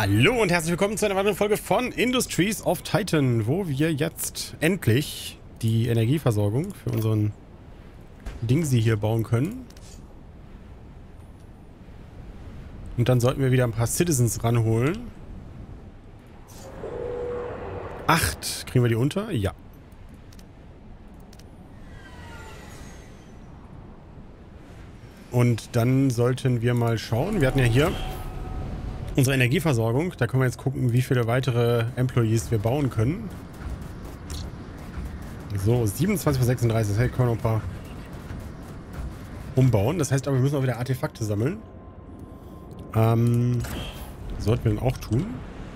Hallo und herzlich willkommen zu einer weiteren Folge von Industries of Titan, wo wir jetzt endlich die Energieversorgung für unseren Dingsi hier bauen können. Und dann sollten wir wieder ein paar Citizens ranholen. 8. Kriegen wir die unter? Ja. Und dann sollten wir mal schauen. Wir hatten ja hier unsere Energieversorgung. Da können wir jetzt gucken, wie viele weitere Employees wir bauen können. So, 27 von 36. Das heißt, können wir noch ein paar umbauen. Das heißt aber, wir müssen auch wieder Artefakte sammeln. Sollten wir dann auch tun.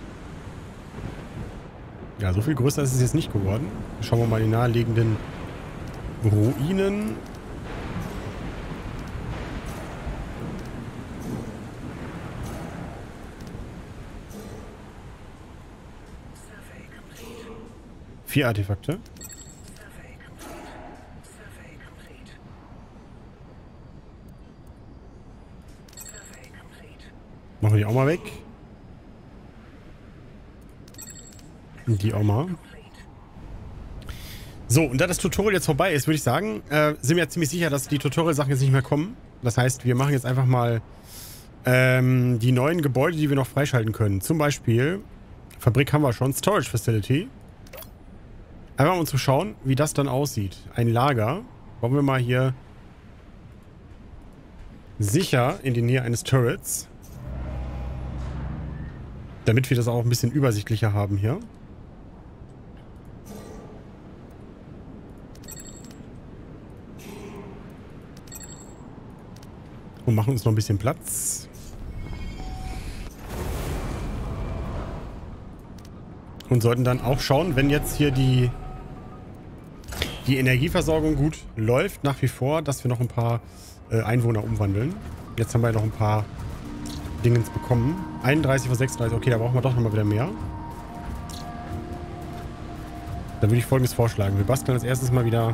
Ja, so viel größer ist es jetzt nicht geworden. Schauen wir mal die naheliegenden Ruinen. Vier Artefakte. Machen wir die auch mal weg. Und die auch mal. So, und da das Tutorial jetzt vorbei ist, würde ich sagen, sind wir ziemlich sicher, dass die Tutorial-Sachen jetzt nicht mehr kommen. Das heißt, wir machen jetzt einfach mal die neuen Gebäude, die wir noch freischalten können. Zum Beispiel, Fabrik haben wir schon, Storage Facility. Einfach um zu schauen, wie das dann aussieht. Ein Lager. Bauen wir mal hier sicher in die Nähe eines Turrets. Damit wir das auch ein bisschen übersichtlicher haben hier. Und machen uns noch ein bisschen Platz. Und sollten dann auch schauen, wenn jetzt hier die Energieversorgung gut läuft, nach wie vor, dass wir noch ein paar Einwohner umwandeln. Jetzt haben wir noch ein paar Dingens bekommen. 31 von 36. Okay, da brauchen wir doch nochmal wieder mehr. Dann würde ich Folgendes vorschlagen. Wir basteln als erstes mal wieder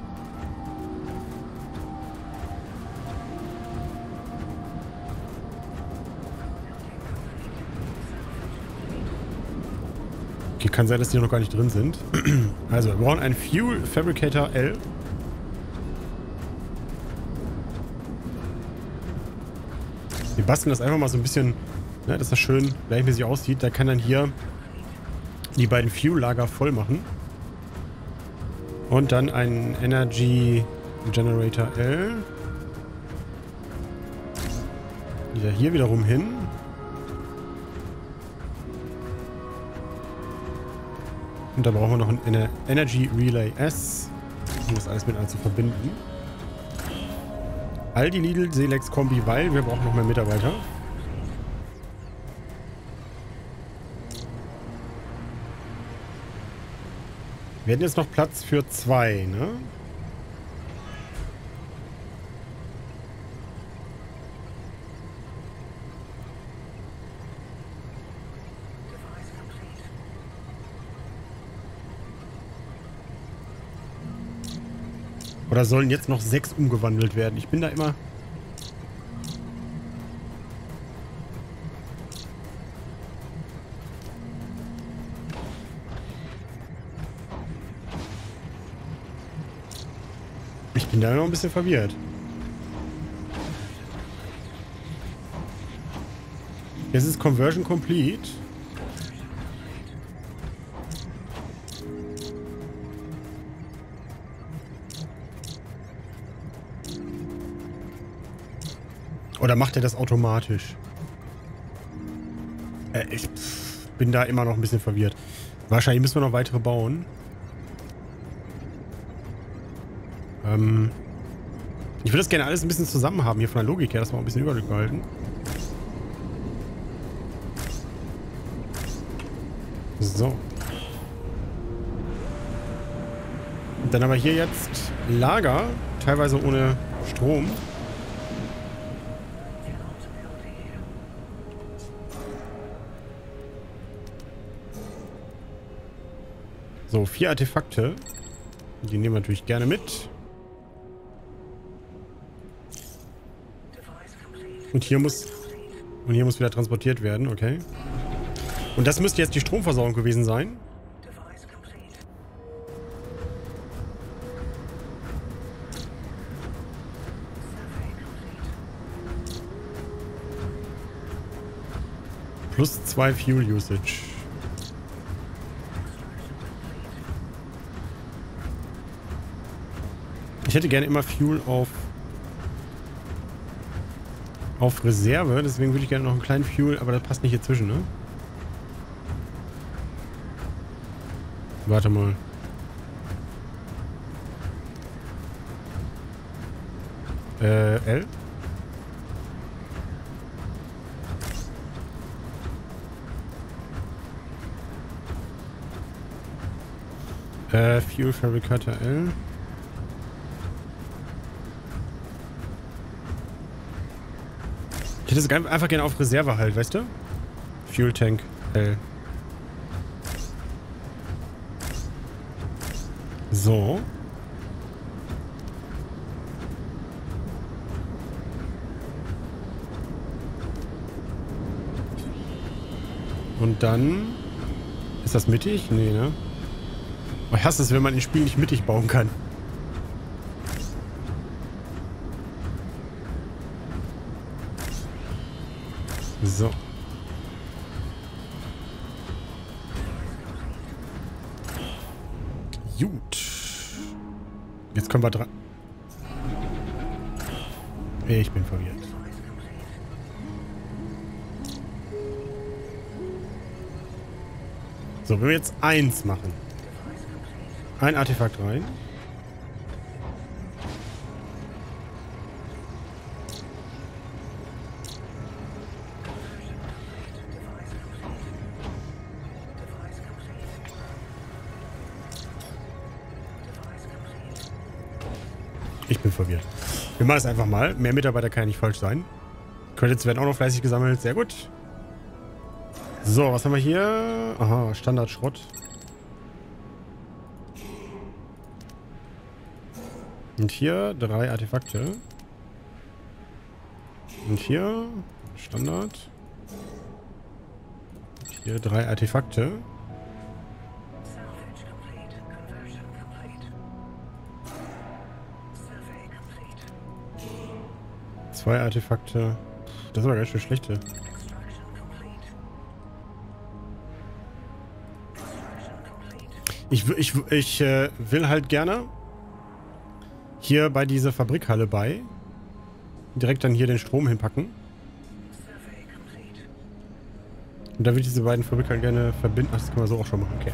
okay, kann sein, dass die noch gar nicht drin sind. Also, wir brauchen einen Fuel Fabricator L. Wir basteln das einfach mal so ein bisschen, ne, dass das schön gleichmäßig aussieht. Da kann dann hier die beiden Fuel-Lager voll machen. Und dann ein Energy Generator L. Wieder hier wiederum hin. Und da brauchen wir noch ein Energy Relay S, um das alles miteinander zu verbinden. Aldi, Lidl, Selex, Kombi, weil wir brauchen noch mehr Mitarbeiter. Wir hätten jetzt noch Platz für 2, ne? Oder sollen jetzt noch 6 umgewandelt werden? Ich bin da immer... Ich bin da noch ein bisschen verwirrt. Jetzt ist Conversion complete. Oder macht er das automatisch? Ich bin da immer noch ein bisschen verwirrt. Wahrscheinlich müssen wir noch weitere bauen. Ich würde das gerne alles ein bisschen zusammen haben hier von der Logik her, dass wir auch ein bisschen Überblick behalten. So. Und dann haben wir hier jetzt Lager, teilweise ohne Strom. So, 4 Artefakte. Die nehmen wir natürlich gerne mit. Und hier muss wieder transportiert werden, okay. Und das müsste jetzt die Stromversorgung gewesen sein. Plus 2 Fuel Usage. Ich hätte gerne immer Fuel auf Reserve, deswegen würde ich gerne noch einen kleinen Fuel, aber das passt nicht hier zwischen, ne? Warte mal. L? Fuel Fabricator L. Ich hätte es einfach gerne auf Reserve halt, weißt du? Fuel Tank L. So. Und dann... Ist das mittig? Nee, ne? Oh, ich hasse es, wenn man ein Spiel nicht mittig bauen kann. So. Gut. Jetzt kommen wir dran. Ich bin verwirrt. So, wenn wir jetzt 1 machen. Ein Artefakt rein. Ich bin verwirrt. Wir machen es einfach mal. Mehr Mitarbeiter kann ja nicht falsch sein. Credits werden auch noch fleißig gesammelt. Sehr gut. So, was haben wir hier? Aha, Standardschrott. Und hier 3 Artefakte. Und hier Standard. Und hier 3 Artefakte. Zwei Artefakte. Das ist aber ganz schön schlechte. Ich will halt gerne hier bei dieser Fabrikhalle bei direkt dann hier den Strom hinpacken. Und da will ich diese beiden Fabrikhallen gerne verbinden. Ach, das können wir so auch schon machen. Okay.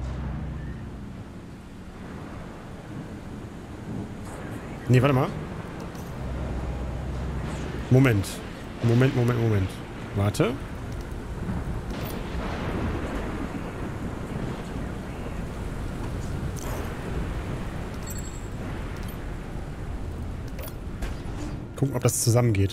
Nee, warte mal. Moment. Warte. Gucken, ob das zusammengeht.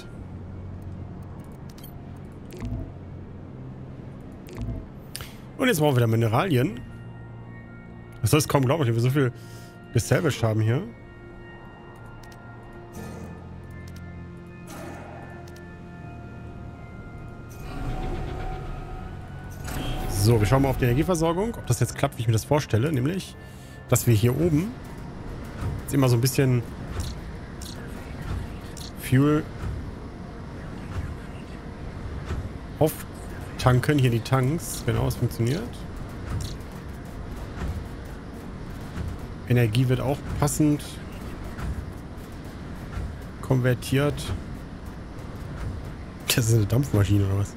Und jetzt brauchen wir wieder Mineralien. Das soll es kaum glauben, dass wir so viel gesalvaged haben hier. So, wir schauen mal auf die Energieversorgung, ob das jetzt klappt, wie ich mir das vorstelle. Nämlich, dass wir hier oben jetzt immer so ein bisschen Fuel auftanken. Hier die Tanks. Genau, es funktioniert. Energie wird auch passend konvertiert. Das ist eine Dampfmaschine oder was?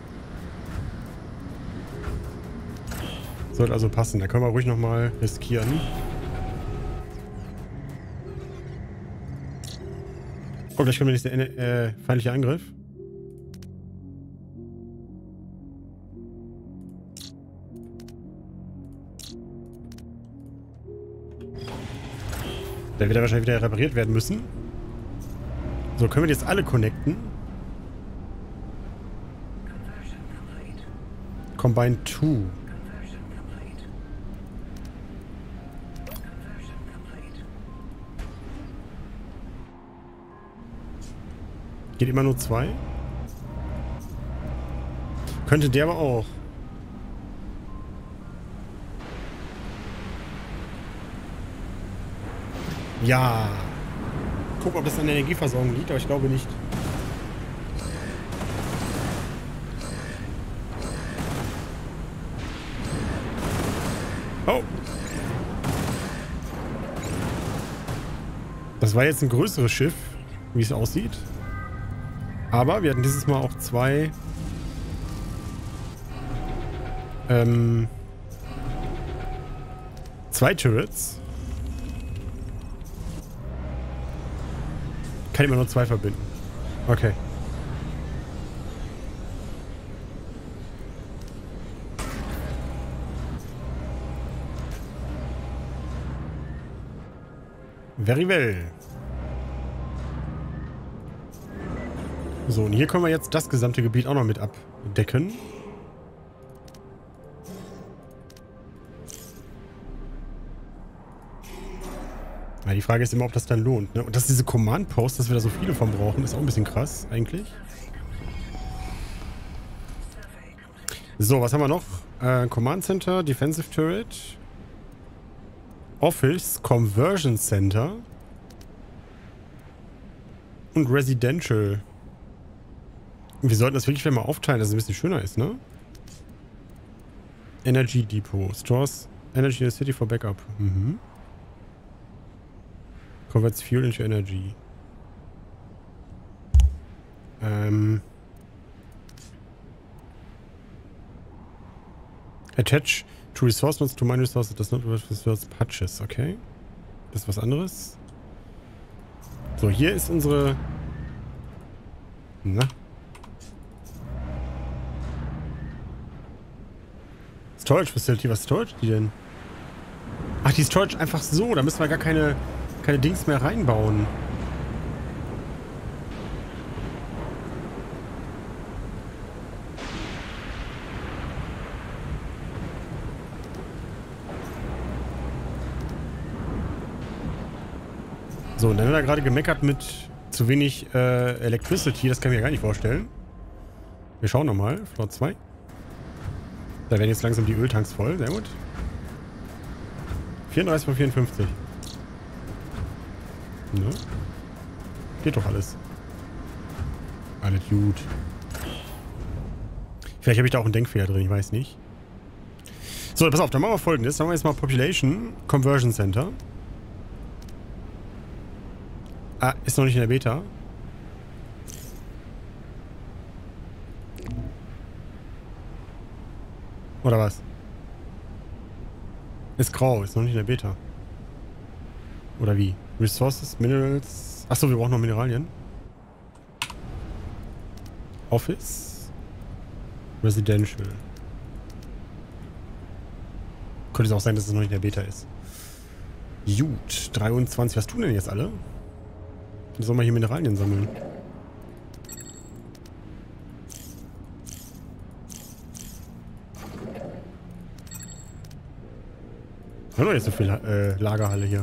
Sollte also passen. Da können wir ruhig nochmal riskieren. Oh, gleich kommt der nächste feindliche Angriff. Der wird ja wahrscheinlich wieder repariert werden müssen. So, können wir die jetzt alle connecten? Combine 2. Geht immer nur 2. Könnte der aber auch. Ja. Gucken, ob das an der Energieversorgung liegt, aber ich glaube nicht. Oh. Das war jetzt ein größeres Schiff, wie es aussieht. Aber wir hatten dieses Mal auch zwei Turrets. Kann immer nur zwei verbinden. Okay. Very well. So, und hier können wir jetzt das gesamte Gebiet auch noch mit abdecken. Ja, die Frage ist immer, ob das dann lohnt. Ne? Und dass diese Command-Posts, dass wir da so viele von brauchen, ist auch ein bisschen krass, eigentlich. So, was haben wir noch? Command Center, Defensive Turret, Office, Conversion Center und Residential. Wir sollten das wirklich mal aufteilen, dass es ein bisschen schöner ist, ne? Energy Depot. Stores Energy in the City for Backup. Mhm. Converts Fuel into Energy. Attach to resource nodes to mine resources does not resource patches. Okay. Das ist was anderes. So, hier ist unsere... Na? Storage Facility. Was Storage die denn? Ach, die Storage einfach so. Da müssen wir gar keine Dings mehr reinbauen. So, und dann hat er gerade gemeckert mit zu wenig Electricity. Das kann ich mir gar nicht vorstellen. Wir schauen nochmal. Floor 2. Da werden jetzt langsam die Öltanks voll. Sehr gut. 34 von 54. Ne? Geht doch alles. Alles gut. Vielleicht habe ich da auch einen Denkfehler drin, ich weiß nicht. So, pass auf, dann machen wir Folgendes. Dann machen wir jetzt mal Population Conversion Center. Ah, ist noch nicht in der Beta. Oder was? Ist grau, ist noch nicht in der Beta. Oder wie? Resources, Minerals. Achso, wir brauchen noch Mineralien. Office. Residential. Könnte es auch sein, dass es noch nicht in der Beta ist. Gut, 23. Was tun denn jetzt alle? Sollen wir hier Mineralien sammeln? Wir haben doch jetzt so viel Lagerhalle hier.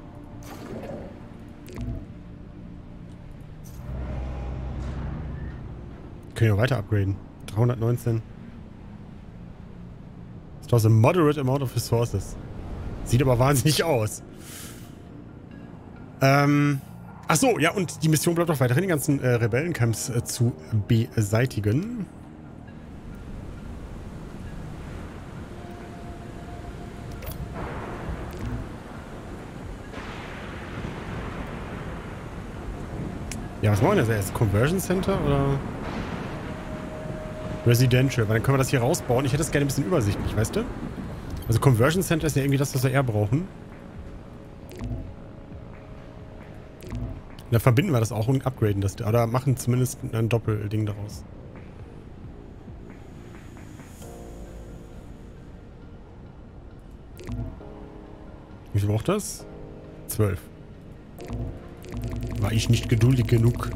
Können wir weiter upgraden. 319. Das ist a moderate amount of resources. Sieht aber wahnsinnig aus. Ach so, ja, und die Mission bleibt auch weiterhin, die ganzen Rebellencamps zu beseitigen. Ja, was wollen wir denn jetzt? Conversion Center oder Residential? Weil dann können wir das hier rausbauen. Ich hätte das gerne ein bisschen übersichtlich, weißt du? Also Conversion Center ist ja irgendwie das, was wir eher brauchen. Dann verbinden wir das auch und upgraden das. Oder machen zumindest ein Doppelding daraus. Wie viel braucht das? 12. War ich nicht geduldig genug.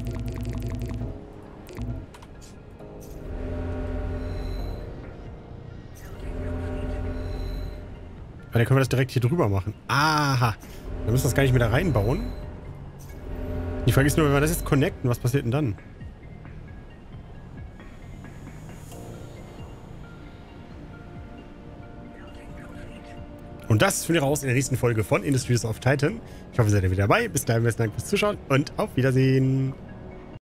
Aber dann können wir das direkt hier drüber machen. Aha. Dann müssen wir das gar nicht mehr da reinbauen. Die Frage ist nur, wenn wir das jetzt connecten, was passiert denn dann? Und das finden wir raus in der nächsten Folge von Industries of Titan. Ich hoffe, ihr seid wieder dabei. Bis dahin, besten Dank fürs Zuschauen und auf Wiedersehen.